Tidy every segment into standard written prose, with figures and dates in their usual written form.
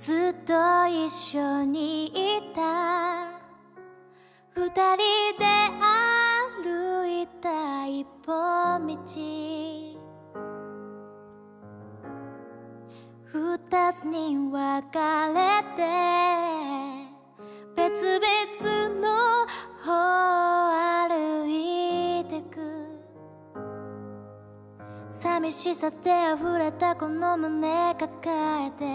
ずっと一緒にいた二人で歩いた一本道二つに分かれて別々の方歩いてく寂しさで溢れたこの胸抱えて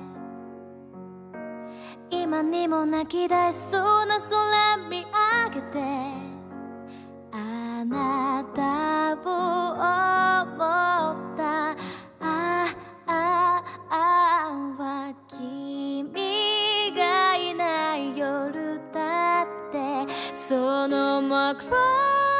今にも泣き出しそうな空見上げてあなたを思ったは君がいない夜だってそのまくら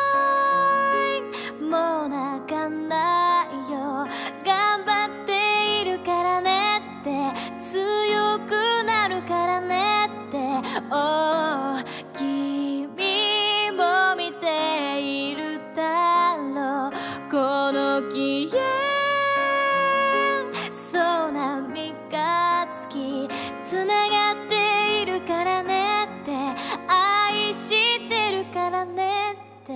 いもう泣かないよ頑張っているからねって強くなるからねって、oh、君も見ているだろうこの消えそうな三日月つながっているからねって愛してるからねって、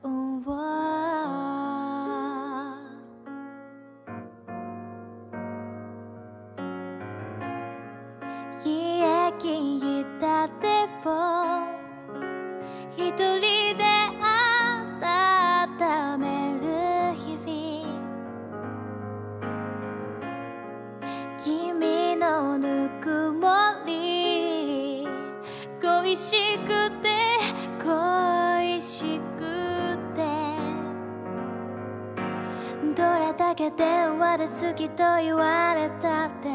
冷え切った手を一人で温める日々君のぬくもり恋しくて恋しくてどれだけ電話で好きと言われたって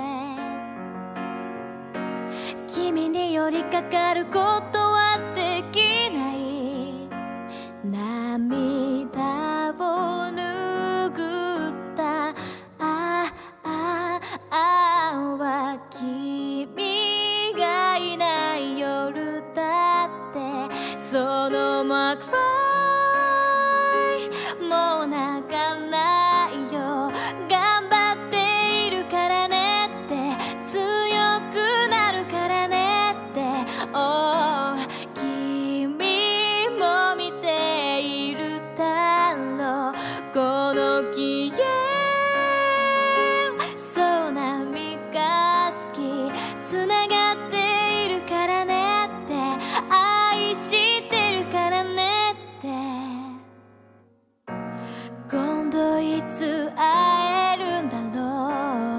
君に寄りかかることはできない涙を拭ったは君がいない夜だってそのまくらいもう泣かないよ頑張っているからねって強くなるからねって、oh、君も見ているだろうこの消えそうな三日月つながっているからねって愛してるからねって今度いつ会えるんだろ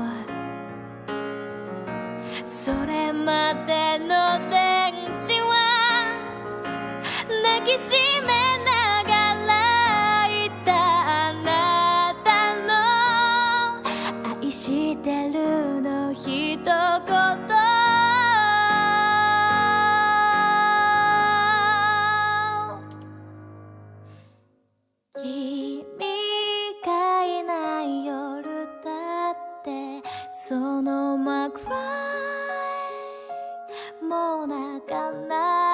うそれまでの電池は抱きしめながらいたあなたの愛してるの一言君がいない夜だってそのまくらいもう泣かない